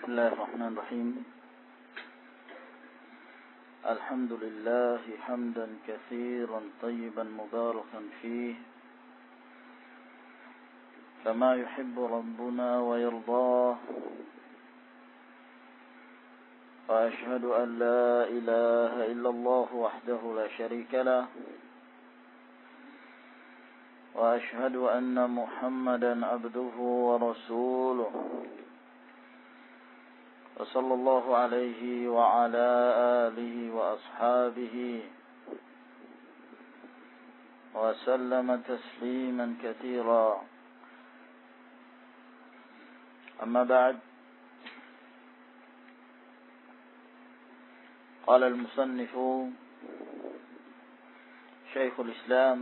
بسم الله الرحمن الرحيم الحمد لله حمدا كثيرا طيبا مباركا فيه كما يحب ربنا ويرضاه وأشهد أن لا إله إلا الله وحده لا شريك له وأشهد أن محمدا عبده ورسوله وصلى الله عليه وعلى آله وأصحابه وسلم تسليما كثيرا أما بعد قال المصنف شيخ الإسلام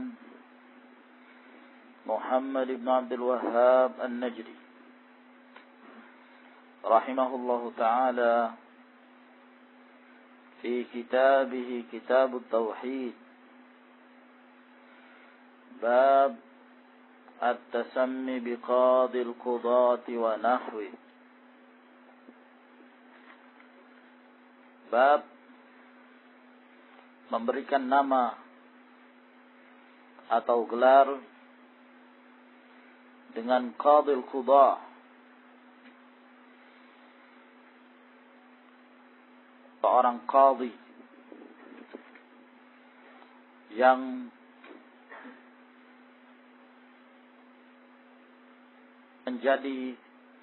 محمد بن عبد الوهاب النجدي رحمه الله تعالى في كتابه كتاب التوحيد باب التسمي بقاضي القضاة ونحوه. Bab memberikan nama atau gelar dengan qadil qudah, seorang qadhi yang menjadi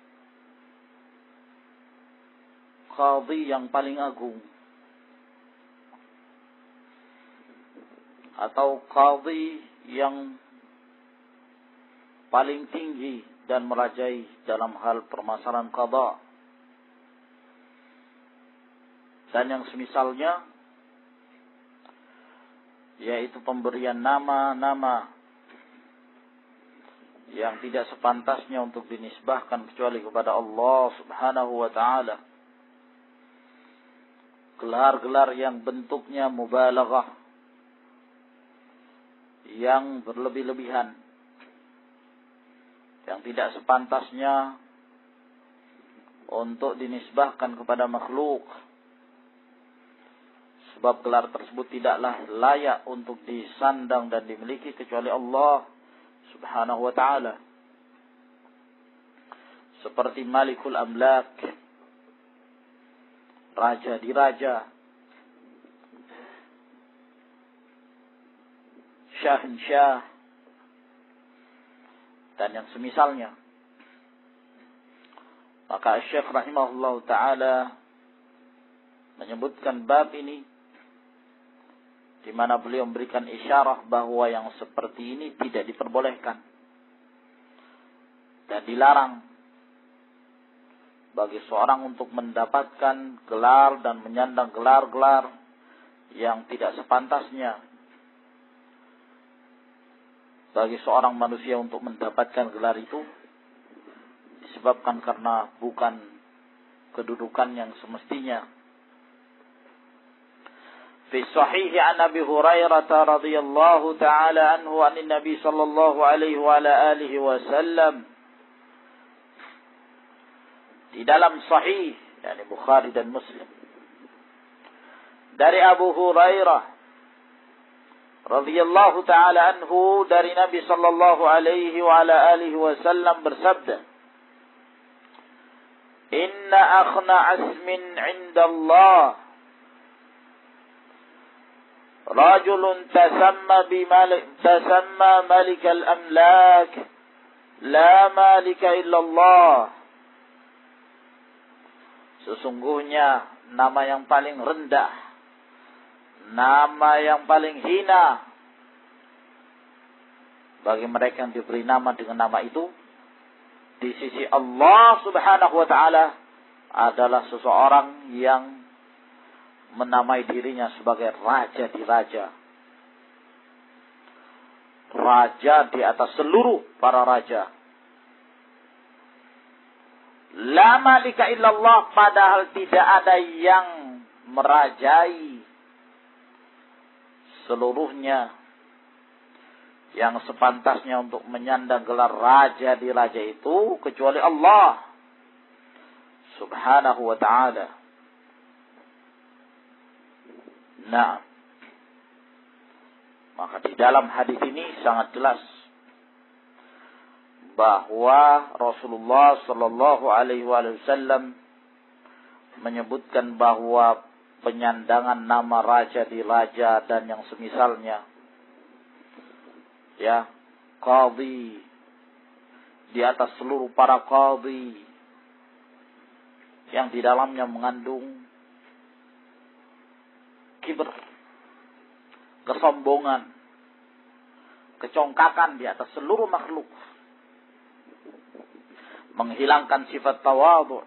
qadhi yang paling agung atau qadhi yang paling tinggi dan merajai dalam hal permasalahan qada dan yang semisalnya, yaitu pemberian nama-nama yang tidak sepantasnya untuk dinisbahkan kecuali kepada Allah Subhanahu wa ta'ala. Gelar-gelar yang bentuknya mubalaghah, yang berlebih-lebihan, yang tidak sepantasnya untuk dinisbahkan kepada makhluk, sebab gelar tersebut tidaklah layak untuk disandang dan dimiliki kecuali Allah Subhanahu wa ta'ala. Seperti Malikul Amlak, Raja di Raja, Syahinsyah, dan yang semisalnya. Maka Syekh rahimahullah ta'ala menyebutkan bab ini di mana beliau memberikan isyarah bahwa yang seperti ini tidak diperbolehkan dan dilarang bagi seorang untuk mendapatkan gelar dan menyandang gelar-gelar yang tidak sepantasnya bagi seorang manusia untuk mendapatkan gelar itu, disebabkan karena bukan kedudukan yang semestinya. Fi sahih an Abi Hurairah radhiyallahu ta'ala anhu an Nabi sallallahu alaihi wa ala alihi wasallam, di dalam sahih yakni Bukhari dan Muslim, dari Abu Hurairah radhiyallahu ta'ala anhu dari Nabi sallallahu alaihi wa ala alihi wasallam bersabda, inna akhna asmin 'inda Allah rajulun tasamma malikal amlak la malika illallah. Sesungguhnya nama yang paling rendah, nama yang paling hina bagi mereka yang diberi nama dengan nama itu di sisi Allah Subhanahu wa ta'ala adalah seseorang yang menamai dirinya sebagai raja di raja, raja di atas seluruh para raja. La malika illallah, padahal tidak ada yang merajai seluruhnya, yang sepantasnya untuk menyandang gelar raja di raja itu kecuali Allah Subhanahu wa ta'ala. Nah, maka di dalam hadis ini sangat jelas bahwa Rasulullah sallallahu alaihi wasallam menyebutkan bahwa penyandangan nama raja di raja dan yang semisalnya, ya, qadhi di atas seluruh para qadhi yang di dalamnya mengandung kibr, kesombongan, kecongkakan di atas seluruh makhluk, menghilangkan sifat tawadhu.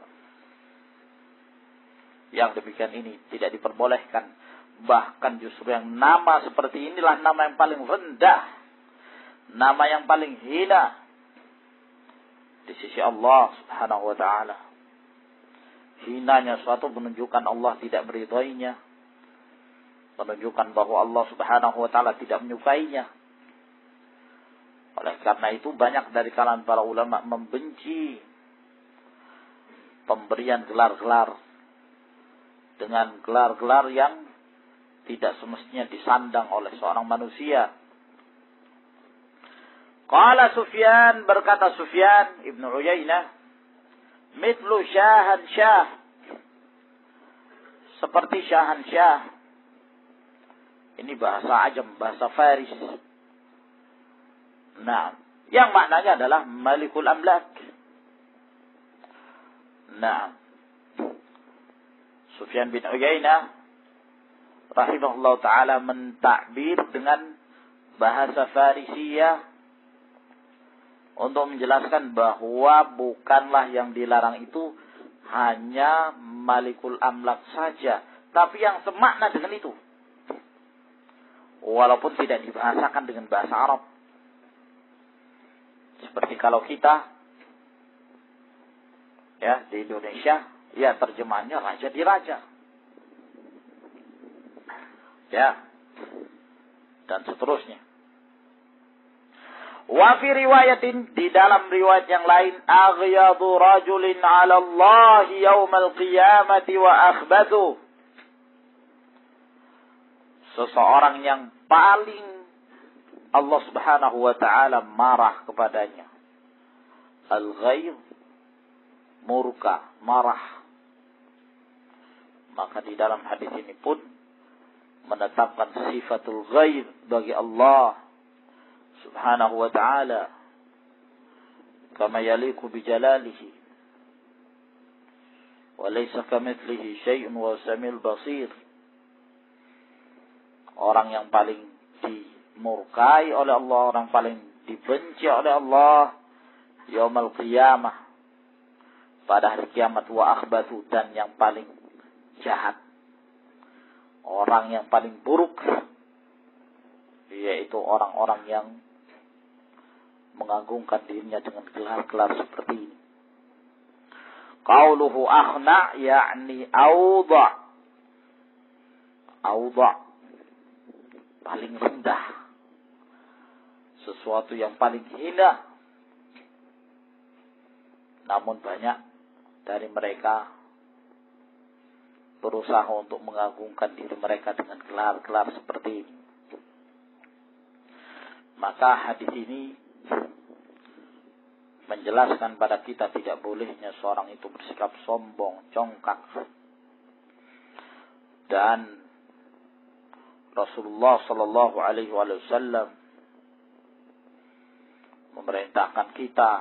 Yang demikian ini tidak diperbolehkan. Bahkan justru yang nama seperti inilah nama yang paling rendah, nama yang paling hina di sisi Allah Subhanahu wa ta'ala. Hinanya suatu menunjukkan Allah tidak meridainya, menunjukkan bahwa Allah Subhanahu wa ta'ala tidak menyukainya. Oleh karena itu banyak dari kalangan para ulama membenci pemberian gelar-gelar dengan gelar-gelar yang tidak semestinya disandang oleh seorang manusia. Qala Sufyan, berkata Sufyan Ibn Uyainah, mithlu syahan syah, seperti syahan syah. Ini bahasa Ajam, bahasa Faris. Nah, yang maknanya adalah Malikul Amlak. Nah, Sufyan bin Uyainah rahimahullah ta'ala mentakbir dengan bahasa Farisiyah untuk menjelaskan bahwa bukanlah yang dilarang itu hanya Malikul Amlak saja, tapi yang semakna dengan itu, walaupun tidak dibahasakan dengan bahasa Arab. Seperti kalau kita, ya, di Indonesia, ya terjemahannya raja di raja, ya, dan seterusnya. Wa fi riwayatin, di dalam riwayat yang lain, aghyadu rajulin 'ala Allah yaumal qiyamati wa akhbathu, seseorang yang paling Allah Subhanahu wa ta'ala marah kepadanya. Al-ghayz, murka, marah. Maka di dalam hadis ini pun menetapkan sifatul ghayz bagi Allah Subhanahu wa ta'ala kama yaliku bi jalalihi wa laysa kamithlihi syai'un wa samil basir. Orang yang paling dimurkai oleh Allah, orang paling dibenci oleh Allah yaumul qiyamah, pada hari kiamat, wa akhbathu, dan yang paling jahat, orang yang paling buruk, yaitu orang-orang yang mengagungkan dirinya dengan gelar-gelar seperti ini. Qauluhu akhna, yakni awda, paling rendah, sesuatu yang paling hina. Namun banyak dari mereka berusaha untuk mengagungkan diri mereka dengan gelar-gelar seperti ini. Maka hadis ini menjelaskan pada kita tidak bolehnya seorang itu bersikap sombong, congkak. Dan Rasulullah sallallahu alaihi wasallam memerintahkan kita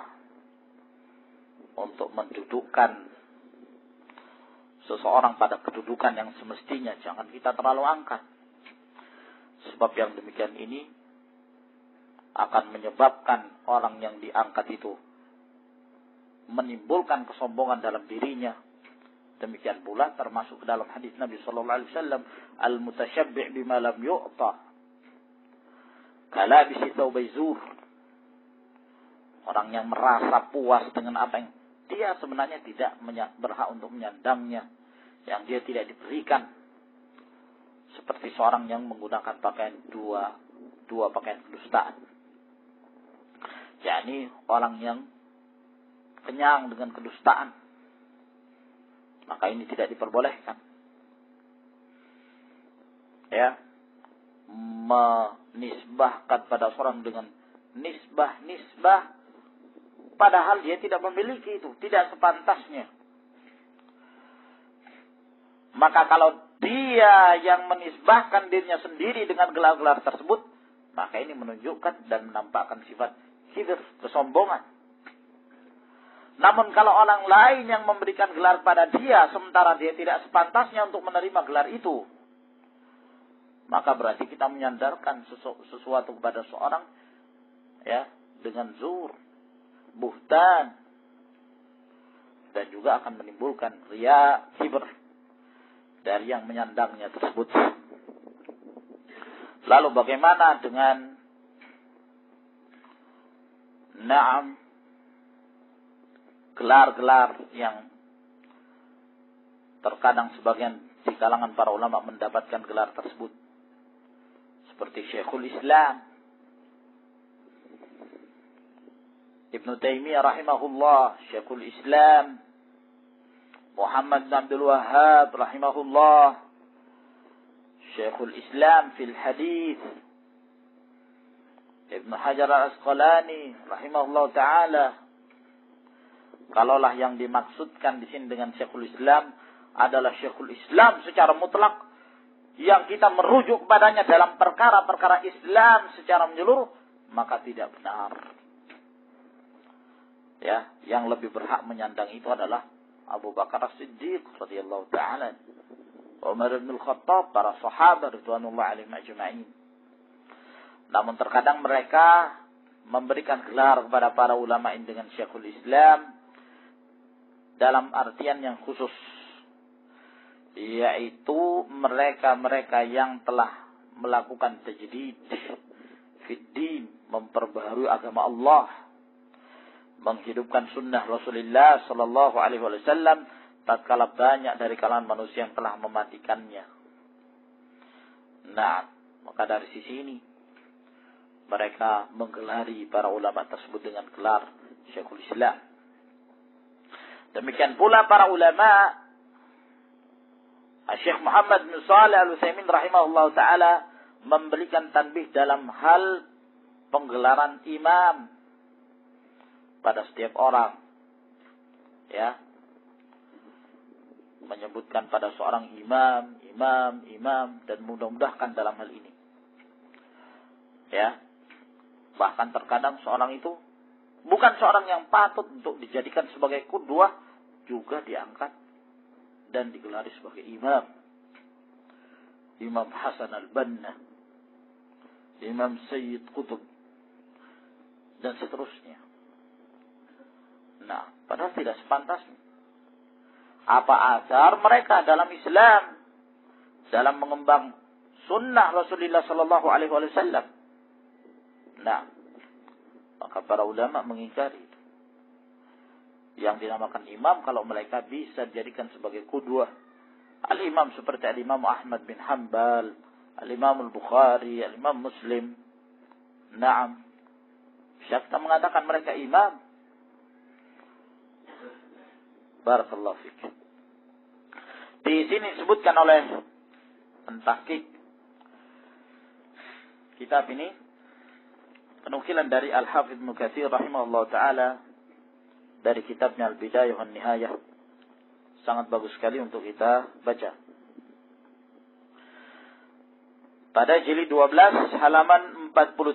untuk mendudukkan seseorang pada kedudukan yang semestinya. Jangan kita terlalu angkat. Sebab yang demikian ini akan menyebabkan orang yang diangkat itu menimbulkan kesombongan dalam dirinya. Demikian pula termasuk ke dalam hadis Nabi sallallahu alaihi wasallam, al-mutasyabbi' bima lam yu'ta kalabisi thawbai zur. Orang yang merasa puas dengan apa yang dia sebenarnya tidak berhak untuk menyandangnya, yang dia tidak diberikan, seperti seorang yang menggunakan pakaian dua pakaian kedustaan. yakni orang yang kenyang dengan kedustaan. maka ini tidak diperbolehkan. Ya, menisbahkan pada seorang dengan nisbah padahal dia tidak memiliki itu, tidak sepantasnya. Maka kalau dia yang menisbahkan dirinya sendiri dengan gelar-gelar tersebut, maka ini menunjukkan dan menampakkan sifat kibir, kesombongan. Namun kalau orang lain yang memberikan gelar pada dia, sementara dia tidak sepantasnya untuk menerima gelar itu, maka berarti kita menyandarkan sesuatu kepada seorang, ya, dengan zur, buhtan, dan juga akan menimbulkan riya, kibir dari yang menyandangnya tersebut. Lalu bagaimana dengan gelar-gelar yang terkadang sebagian di kalangan para ulama mendapatkan gelar tersebut, seperti Syekhul Islam Ibnu Taimiyah rahimahullah, Syekhul Islam Muhammad bin Abdul Wahhab rahimahullah, Syekhul Islam fil Hadis Ibnu Hajar al-Asqalani rahimahullah taala. Kalaulah yang dimaksudkan di sini dengan Syekhul Islam adalah Syekhul Islam secara mutlak yang kita merujuk padanya dalam perkara-perkara Islam secara menyeluruh, maka tidak benar. Ya, yang lebih berhak menyandang itu adalah Abu Bakar As-Siddiq radhiyallahu taala, Umar bin Khattab, para sahabat radhiyallahu alaihim ajma'in. Namun terkadang mereka memberikan gelar kepada para ulama ini dengan Syekhul Islam dalam artian yang khusus, yaitu mereka-mereka yang telah melakukan tajdid fid din, memperbaharui agama Allah, menghidupkan sunnah Rasulullah sallallahu alaihi wasallam tatkala banyak dari kalangan manusia yang telah mematikannya. Nah, maka dari sisi ini mereka menggelari para ulama tersebut dengan gelar Syekhul Islam. Demikian pula para ulama, Syekh Muhammad bin Shalih Al-Utsaimin rahimahullah taala memberikan tanbih dalam hal penggelaran imam pada setiap orang, ya, menyebutkan pada seorang imam, dan mudah-mudahkan dalam hal ini, ya. Bahkan terkadang seorang itu bukan seorang yang patut untuk dijadikan sebagai qudwah, juga diangkat dan digelari sebagai imam. Imam Hasan al-Banna, Imam Sayyid Qutb, dan seterusnya. Nah, padahal tidak sepantasnya. Apa asar mereka dalam Islam, dalam mengembang sunnah Rasulullah sallallahu alaihi wasallam? Nah, maka para ulama mengingkari itu. Yang dinamakan imam kalau mereka bisa dijadikan sebagai qudwah. Al-imam seperti Al-Imam Ahmad bin Hanbal, Al-Imam Al-Bukhari, Al-Imam Muslim. Naam. Siapa mengatakan mereka imam? Barakallahu fik. Di sini disebutkan oleh pentahqiq kitab ini penukilan dari Al-Hafidz Ibnu Katsir rahimahullah taala dari kitabnya Al-Bidayah wan Nihayah. Sangat bagus sekali untuk kita baca. Pada jilid 12 halaman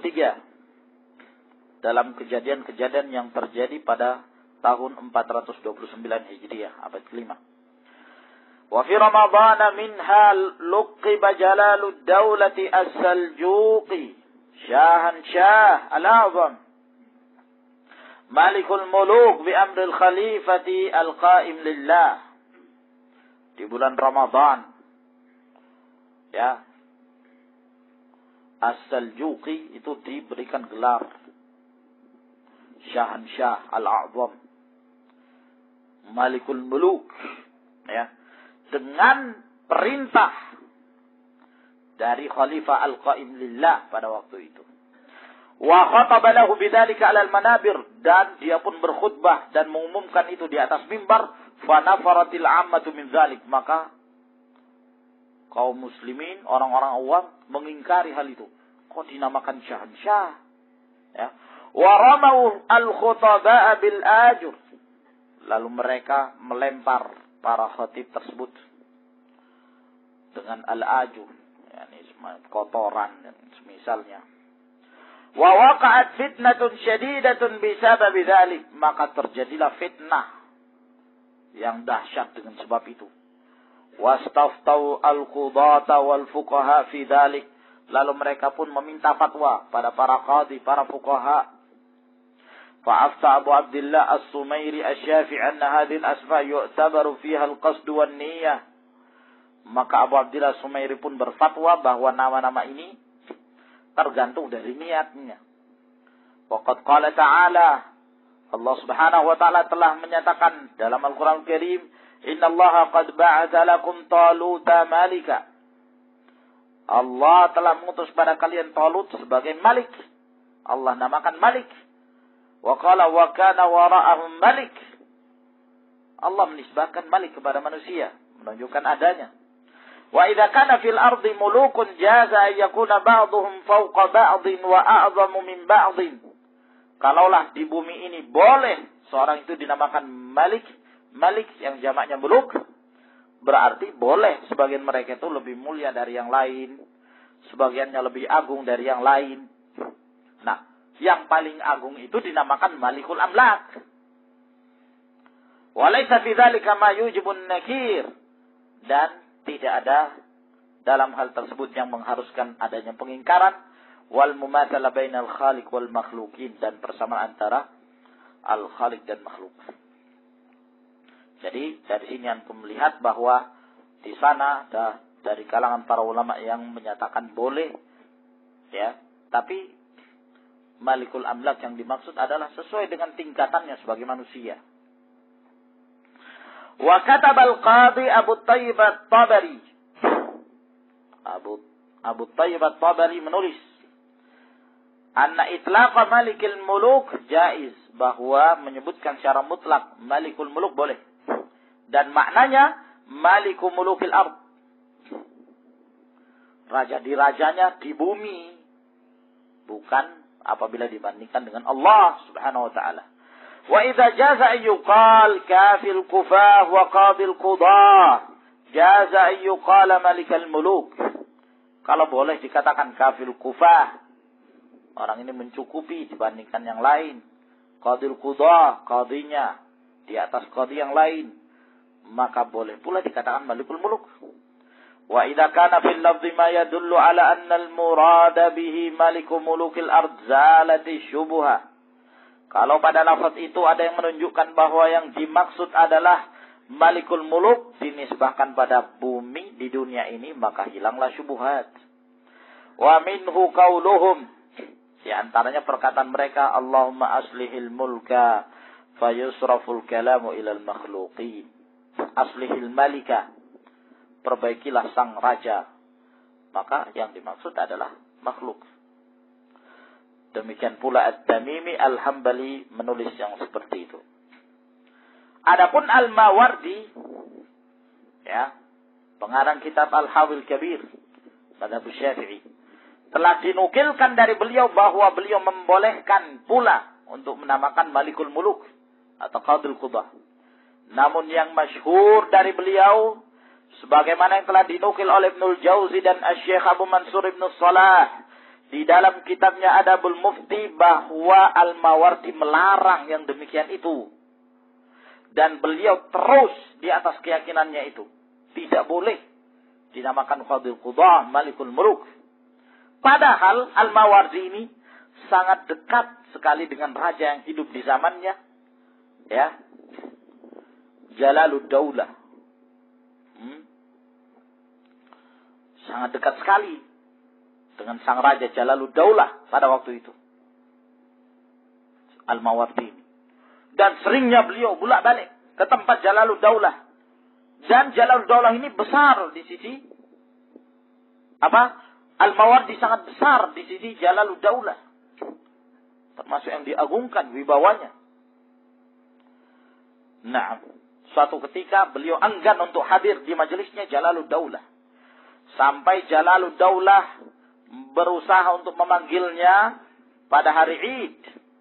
43 dalam kejadian-kejadian yang terjadi pada tahun 429 Hijriah, abad kelima. Wa fi Ramadan minha luqiba Jalalud Daulati As-Saljuqi Syahan Syah Al-A'zam Malikul Muluk bi amril Khalifati Al-Qaim Lillah. Di bulan Ramadan, ya, As-Saljuqi itu diberikan gelar Syahan Syah Al-A'zam Malikul Muluk, ya, dengan perintah dari Khalifah Al-Qaim Lillah pada waktu itu. Wa khataba lahu bidzalika 'alal manabir, dan dia pun berkhutbah dan mengumumkan itu di atas mimbar fa nafaratil 'ammatu min dzalik, maka kaum muslimin, orang-orang awam mengingkari hal itu. Kok dinamakan syahansah? Ya. Wa ramau al-khutaba'a bil ajur. Lalu mereka melempar para khatib tersebut dengan al-ajur, yakni kotoran dan semisalnya. Wa waqa'at fitnatun syadidatun bisababi dzalik, maka terjadilah fitnah yang dahsyat dengan sebab itu. Wastaftau al-qudata wal fuqaha fi dzalik, lalu mereka pun meminta fatwa pada para qadhi, para fuqaha. Fa'afta Abu Abdullah As-Sumairi Asy-Syafi'i anna hadhihi al-asma' yu'tabaru fiha al-qasd wan niyyah. Maka Abu Abdullah As-Sumairi pun berfatwa bahwa nama-nama ini tergantung dari niatnya. Waqad qala ta'ala, Allah Subhanahu wa ta'ala telah menyatakan dalam Al-Qur'an Al-Karim, "Innallaha qad ba'atha lakum Taluta malika." Allah telah mengutus pada kalian Talut sebagai malik. Allah namakan malik. Wa qala wa kana wara'ahum malik. Allah menisbahkan malik kepada manusia, menunjukkan adanya. Wa idza kana fil ardi mulukun jaza ay yakuna ba'dhum fawqa ba'dhin wa a'zamu min ba'dhin. Kalaulah di bumi ini boleh seorang itu dinamakan malik, malik yang jamaknya muluk, berarti boleh sebagian mereka itu lebih mulia dari yang lain, sebagiannya lebih agung dari yang lain. Nah, yang paling agung itu dinamakan Malikul Amlak. Walaysa fi dzalika ma yujibun nakir, dan tidak ada dalam hal tersebut yang mengharuskan adanya pengingkaran wal mumatsalah bainal khaliq wal makhluqin, dan persamaan antara al khaliq dan makhluk. Jadi dari sini antum melihat bahwa di sana ada dari kalangan para ulama yang menyatakan boleh, ya, tapi Malikul Amlak yang dimaksud adalah sesuai dengan tingkatannya sebagai manusia. Wa katabal qadhi Abu Thayyib At-Tabari. Abu Thayyib At-Tabari menulis, anna itlaqa Malikil Muluk jaiz, bahwa menyebutkan secara mutlak Malikul Muluk boleh. Dan maknanya Malikul Mulukil Ard. Raja dirajanya di bumi, bukan apabila dibandingkan dengan Allah Subhanahu wa ta'ala. Wa idza jaza ayyuqal kafil kufah wa qadil qudah, jaza ayyuqal malikal muluk. Kalau boleh dikatakan kafil kufah, orang ini mencukupi dibandingkan yang lain. Qadil qudah, qadinya di atas qadi yang lain, maka boleh pula dikatakan malikul muluk. Wa idza kana fil lafzi ma yadullu ala anna al-murada bihi maliku mulukil ard zalati syubha. Kalau pada lafaz itu ada yang menunjukkan bahwa yang dimaksud adalah malikul muluk dinisbahkan pada bumi di dunia ini, maka hilanglah syubhat. Wa minhu qauluhum, di antaranya perkataan mereka, Allahumma aslihil mulka fayusraful kalamu ilal makhluqin. Aslihil malika, perbaikilah sang raja, maka yang dimaksud adalah makhluk. Demikian pula At-Tamimi Al-Hambali menulis yang seperti itu. Adapun Al-Mawardi, ya, pengarang kitab Al-Hawil Kabir Madhab Syafi'i, telah dinukilkan dari beliau bahwa beliau membolehkan pula untuk menamakan Malikul Muluk atau Qadil Qudah. Namun yang masyhur dari beliau, sebagaimana yang telah dinukil oleh Ibnul Jauzi dan Asy-Syaikh Abu Mansur Ibnu Shalah di dalam kitabnya Adabul Mufti, bahwa Al-Mawardi melarang yang demikian itu. Dan beliau terus di atas keyakinannya itu. Tidak boleh dinamakan Qadil Qudah, Malikul Muluk. Padahal Al-Mawardi ini sangat dekat sekali dengan raja yang hidup di zamannya, ya, Jalalud Daulah. Sangat dekat sekali dengan sang raja Jalalud Daulah pada waktu itu, Al-Mawardi. Dan seringnya beliau bolak-balik ke tempat Jalalud Daulah. Dan Jalalud Daulah ini besar di sisi Al-Mawardi sangat besar di sisi Jalalud Daulah, termasuk yang diagungkan wibawanya. Nah, suatu ketika beliau enggan untuk hadir di majelisnya Jalaluddaulah. Sampai Jalaluddaulah berusaha untuk memanggilnya pada hari Id.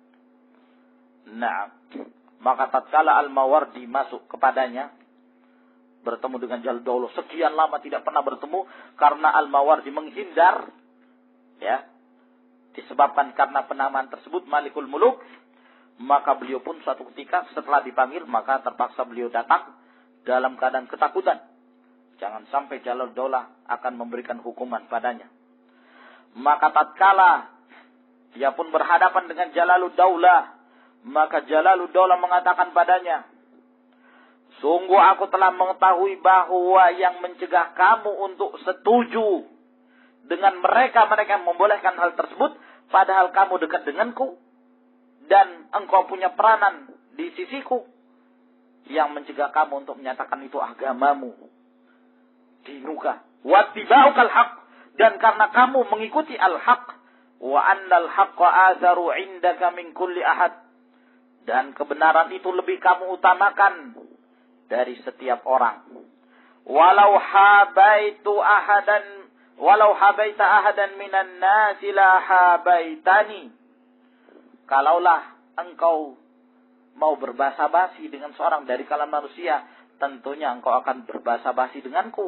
Nah, maka tatkala Al-Mawardi masuk kepadanya, bertemu dengan Jalaluddaulah, sekian lama tidak pernah bertemu karena Al-Mawardi menghindar, ya, disebabkan karena penamaan tersebut Malikul Muluk. Maka beliau pun suatu ketika setelah dipanggil, maka terpaksa beliau datang dalam keadaan ketakutan. Jangan sampai Jalaluddaulah akan memberikan hukuman padanya. Maka tatkala dia pun berhadapan dengan Jalaluddaulah, maka Jalaluddaulah mengatakan padanya, sungguh aku telah mengetahui bahwa yang mencegah kamu untuk setuju dengan mereka yang membolehkan hal tersebut, padahal kamu dekat denganku dan engkau punya peranan di sisiku, yang mencegah kamu untuk menyatakan itu agamamu, dinuka, wattiba'ukal haq, dan karena kamu mengikuti al-haq, wa annal haqqa azaru indaka min kulli ahad, dan kebenaran itu lebih kamu utamakan dari setiap orang. Walau habaita ahadan minan nasi la habaitani. Kalaulah engkau mau berbahasa basi dengan seorang dari kalangan manusia, tentunya engkau akan berbahasa basi denganku.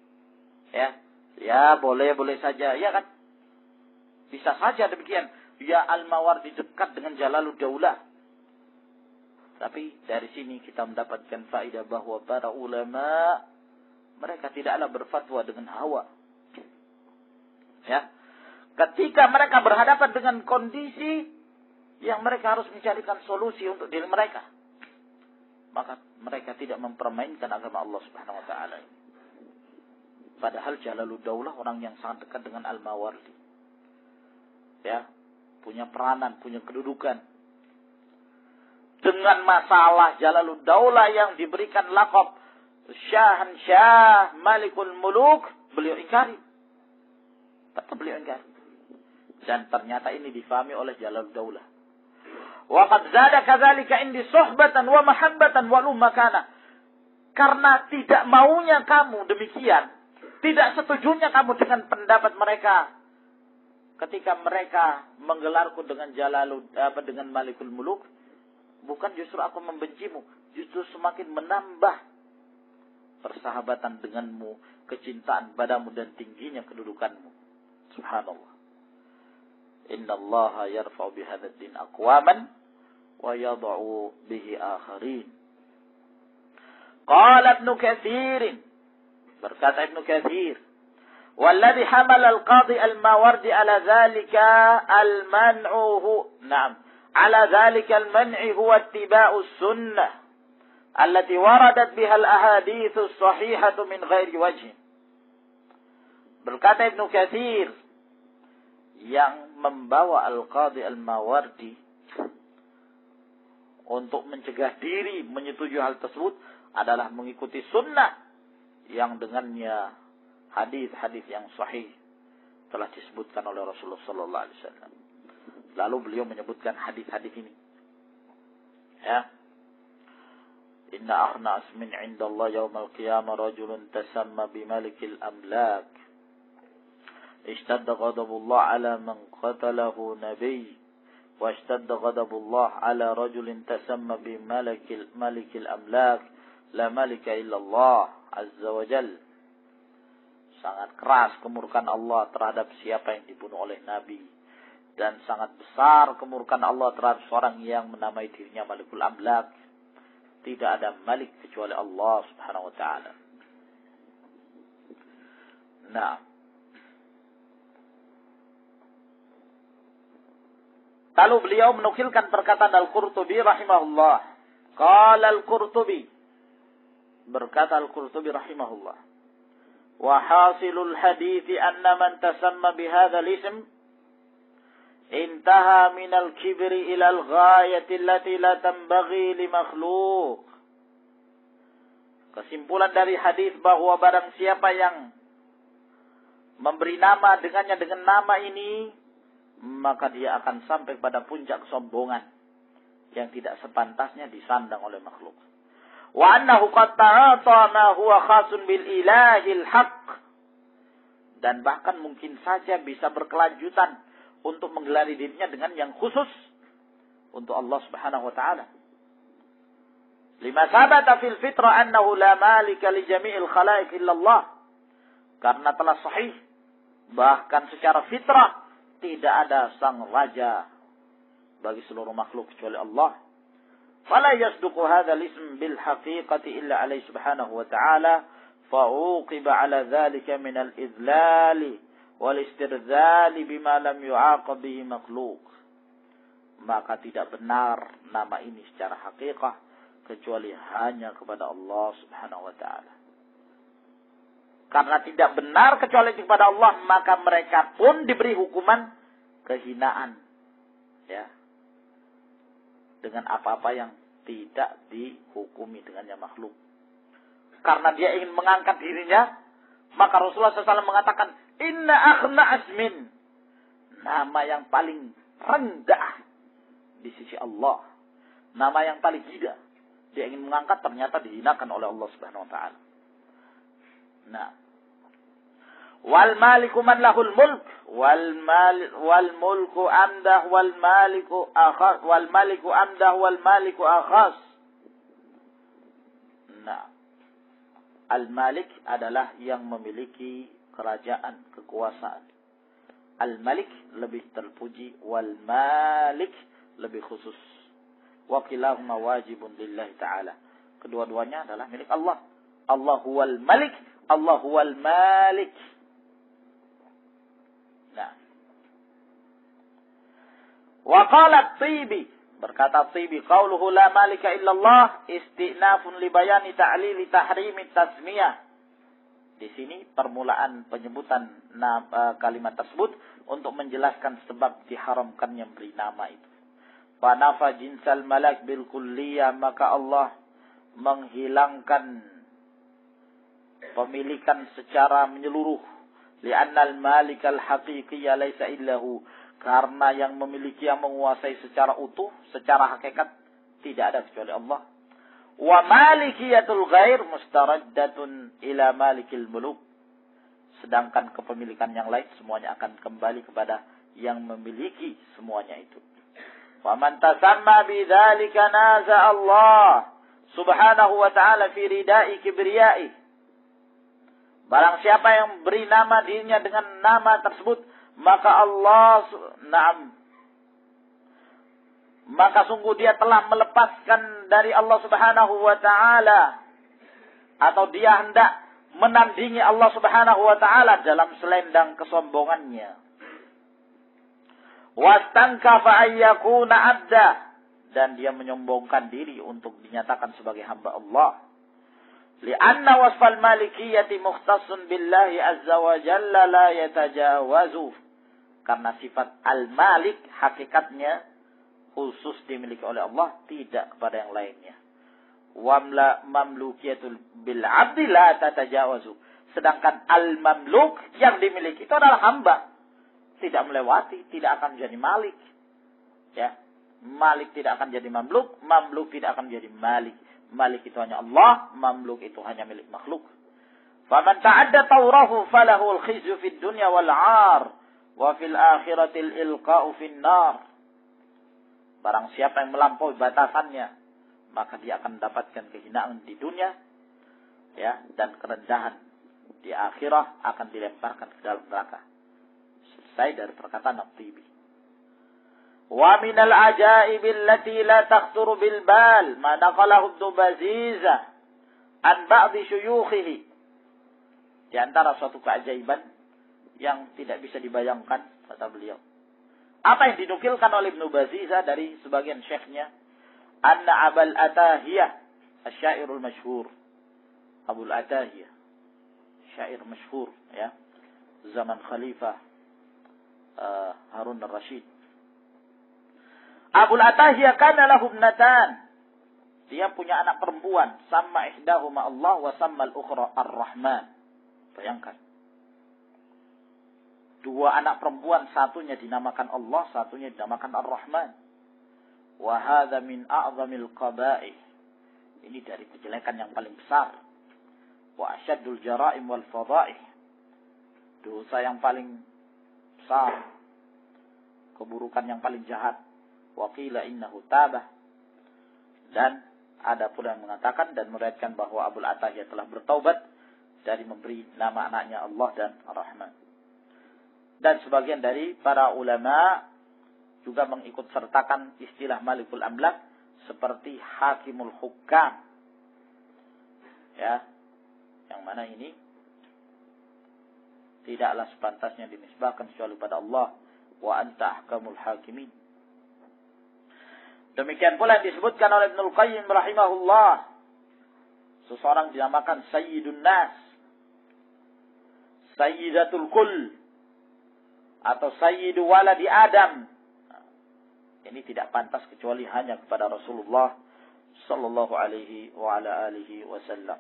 Ya, boleh saja, ya kan? Bisa saja demikian. Ya, Al-Mawardi dekat dengan Jalaluddaulah. Tapi dari sini kita mendapatkan faedah bahwa para ulama, mereka tidaklah berfatwa dengan hawa. Ya. Ketika mereka berhadapan dengan kondisi yang mereka harus mencarikan solusi untuk diri mereka, maka mereka tidak mempermainkan agama Allah Subhanahu wa taala. Padahal Jalaluddaulah orang yang sangat dekat dengan Al-Mawardi. Ya, punya peranan, punya kedudukan. Dengan masalah Jalaluddaulah yang diberikan laqab Syahansyah Malikul Muluk, beliau ingkari. Tetap beliau ingkari. Dan ternyata ini difahami oleh Jalaluddaulah. Wa qad zada kadzalika indi suhbatan wa mahabbatan wa lumakana. Karena tidak maunya kamu demikian, tidak setujunya kamu dengan pendapat mereka ketika mereka menggelarku dengan dengan Malikul Muluk, bukan justru aku membencimu, justru semakin menambah persahabatan denganmu, kecintaan padamu dan tingginya kedudukanmu. Subhanallah. Innallaha yarfa'u bihadzal din aqwaman wa yad'u bihi akharin. Qala Ibnu Katsir, berkata Ibnu Katsir, walladhi hamala al-qadhi al-Mawardi ala dhalika al-man'u ala dhalika al-man'i huwa ittiba'u sunnah allati waradat biha al-ahadits as-sahihatu min ghairi wajh. Berkata Ibnu Katsir, yang membawa Al-Qadhi Al-Mawardi untuk mencegah diri menyetujui hal tersebut adalah mengikuti sunnah yang dengannya hadis-hadis yang sahih telah disebutkan oleh Rasulullah sallallahu alaihi wasallam. Lalu beliau menyebutkan hadis-hadis ini. Ya. Inna akhna asmin 'inda Allah yaumal qiyamah rajulun tasamma bimalikil amlak. اشتد غضب الله على من قتله نبي واشتد غضب الله على رجل تسمى بملك الأملاك لا ملك إلا الله عز وجل. Sangat keras kemurkaan Allah terhadap siapa yang dibunuh oleh Nabi, dan sangat besar kemurkaan Allah terhadap seorang yang menamai dirinya Malikul Amlak. Tidak ada malik kecuali Allah Subhanahu wa taala. Nah, lalu beliau menukilkan perkataan Al-Qurtubi rahimahullah. Qala Al-Qurtubi, berkata Al-Qurtubi rahimahullah, wa hasilul hadithi anna man tasamma bihadzal ism intaha min al-kibri ila al-ghayati allati la tanbaghi li makhluq. Kesimpulan dari hadis bahwa barang siapa yang memberi nama dengannya dengan nama ini, maka dia akan sampai pada puncak kesombongan yang tidak sepantasnya disandang oleh makhluk. Wa annahu qad ta'ata ma huwa khasun bil ilahil haqq. Dan bahkan mungkin saja bisa berkelanjutan untuk menggelari dirinya dengan yang khusus untuk Allah Subhanahu wa taala. Lima sabata fil fitrah annahu la malika li jami'il khalaiq illallah. Karena telah sahih bahkan secara fitrah tidak ada sang raja bagi seluruh makhluk kecuali Allah. Fala yasduqu hadzal ism bil haqiqati illa alaihi subhanahu wa ta'ala fa'uqiba ala dzalika min al-idlali wal istirzali bima lam yu'aqab bihi makhluk. Maka tidak benar nama ini secara hakikat kecuali hanya kepada Allah Subhanahu wa taala. Karena tidak benar kecuali kepada Allah, maka mereka pun diberi hukuman kehinaan. Ya. Dengan apa-apa yang tidak dihukumi dengannya makhluk. Karena dia ingin mengangkat dirinya, maka Rasulullah SAW mengatakan, Inna akhna asmin. Nama yang paling rendah di sisi Allah. Nama yang paling hina. Dia ingin mengangkat, ternyata dihinakan oleh Allah Subhanahu wa taala. Nah. Wal maliku man lahul mulk wal mulku amdah wal maliku akhas wal maliku amdah wal maliku akhas. Nah. Al-Malik adalah yang memiliki kerajaan, kekuasaan. Al-Malik lebih terpuji, wal-Malik lebih khusus. Wa kilahuma wajibun lillahi ta'ala. Kedua-duanya adalah milik Allah. Allah huwal Malik, Allah huwal Malik. Nah. Wa qala At-Tibi, berkata Tibi, qauluhu la malika illallah istinafun li bayani ta'lili tahrimi tasmiyah. Di sini permulaan penyebutan kalimat tersebut untuk menjelaskan sebab diharamkannya beri nama itu. Fa nafa jinsal malak bil kulliyah, maka Allah menghilangkan pemilikan secara menyeluruh. Li'annal malikal haqiqiyya laisa illahu. Karena yang memiliki, yang menguasai secara utuh, secara hakikat, tidak ada kecuali Allah. Wa malikiyatul ghair mustaraddatun ila malikil muluk. Sedangkan kepemilikan yang lain semuanya akan kembali kepada yang memiliki semuanya itu. Wa man tasamma bidzalika naza Allah subhanahu wa ta'ala fi ridai kibriyai. Barang siapa yang beri nama dirinya dengan nama tersebut, maka maka sungguh dia telah melepaskan dari Allah Subhanahu wa taala, atau dia hendak menandingi Allah Subhanahu wa taala dalam selendang kesombongannya. Wastankafa ayyakuna abda, dan dia menyombongkan diri untuk dinyatakan sebagai hamba Allah. Lianna wasfal malikiyati mukhtassun billahi azza wa jalla la yatajawazu. Karena sifat al-malik hakikatnya khusus dimiliki oleh Allah, tidak kepada yang lainnya. Wamla mamlukiyatul bil abdi la tatajawazu. Sedangkan al-mamluk yang dimiliki itu adalah hamba. Tidak melewati, tidak akan menjadi malik. Ya. Malik tidak akan jadi mamluk, mamluk tidak akan menjadi malik. Malik itu hanya Allah, mamluk itu hanya milik makhluk. Faman ta'adda tawrahu falahu al-khizyu fid dunya wal 'ar wa fil akhiratil ilqa'u fin nar. Barang siapa yang melampaui batasannya, maka dia akan mendapatkan kehinaan di dunia, ya, dan kerendahan di akhirat, akan dilemparkan ke dalam neraka. Selesai dari perkataan At-Tibi. Wa minal ajaibil lati la takhturu bil bal ma naqalahu Ibnu Baziza an ba'dhi syuyukhihi. Di antara suatu keajaiban yang tidak bisa dibayangkan, kata beliau. Apa yang dinukilkan oleh Ibnu Baziza dari sebagian syekhnya, anna Abul Atahiyah, asy-syairul masyhur. Abul Atahiyah, syair masyhur, ya, zaman Khalifah Harun ar-Rasyid. Abul Atahiyah kana lahu ibnatan. Dia punya anak perempuan, sama ihdahuma Allah wa sama al-ukhra ar-Rahman. Bayangkan. Dua anak perempuan, satunya dinamakan Allah, satunya dinamakan ar-Rahman. Wa hadza min a'zamil qaba'ih. Ini dari kejelekan yang paling besar. Wa asyaddul jara'im wal fadha'ih. Dosa yang paling besar. Keburukan yang paling jahat. Wa qila innahu tabah. Dan ada pula yang mengatakan dan meriwayatkan bahwa Abu Atahiyah telah bertaubat dari memberi nama anaknya Allah dan Ar-Rahman. Dan sebagian dari para ulama juga mengikut sertakan istilah Malikul Amlak seperti Hakimul Hukam. Ya, yang mana ini tidaklah sepantasnya dinisbahkan kecuali pada Allah. Wa anta ahkamul hakimin. Demikian pula disebutkan oleh Ibnul Qayyim rahimahullah. Seseorang dinamakan Sayyidun Nas. Sayyidatul Kull. Atau Sayyidu Waladi Adam. Ini tidak pantas kecuali hanya kepada Rasulullah sallallahu alaihi wa ala alihi wasallam.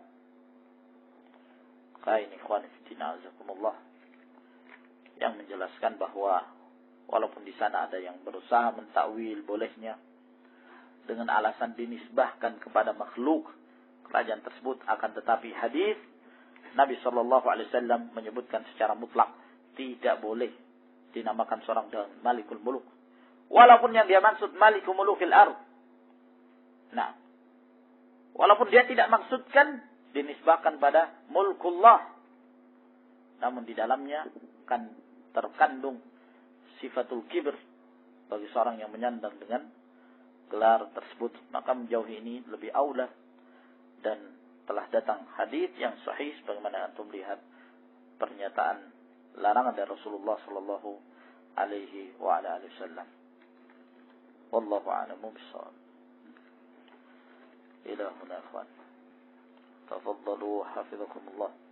Kain ikhwan fillah azakumullah. Yang menjelaskan bahwa walaupun di sana ada yang berusaha mentakwil bolehnya dengan alasan dinisbahkan kepada makhluk kerajaan tersebut, akan tetapi hadis Nabi sallallahu alaihi wasallam menyebutkan secara mutlak tidak boleh dinamakan seorang dengan Malikul Muluk. Walaupun yang dia maksud Malikul Mulukil Ard. Nah, walaupun dia tidak maksudkan dinisbahkan pada Mulkullah. Namun di dalamnya kan terkandung sifatul kibr bagi seorang yang menyandang dengan gelar tersebut. Maka menjauhi ini lebih aula. Dan telah datang hadis yang sahih sebagaimana antum lihat pernyataan larangan dari Rasulullah sallallahu alaihi wa ala alihi wasallam. Wallahu a'lamu bis-shawab. Ila huna ikhwan. Tafaddalu hafizakumullah.